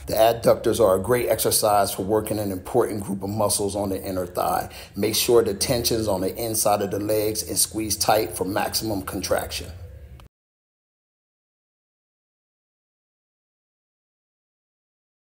The adductors are a great exercise for working an important group of muscles on the inner thigh. Make sure the tension's on the inside of the legs and squeeze tight for maximum contraction.